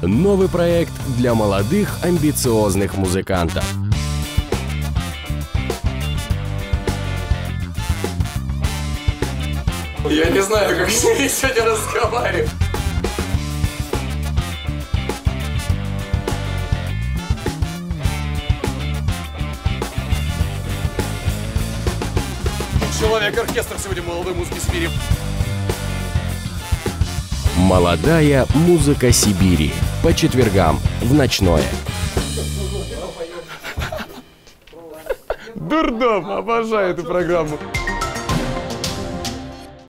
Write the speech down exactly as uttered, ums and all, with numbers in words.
Новый проект для молодых амбициозных музыкантов. Я не знаю, как с ней сегодня разговаривать. Человек-оркестр сегодня молодой музыки Сибири. Молодая музыка Сибири. По четвергам в ночное. Дурдом, обожаю эту программу.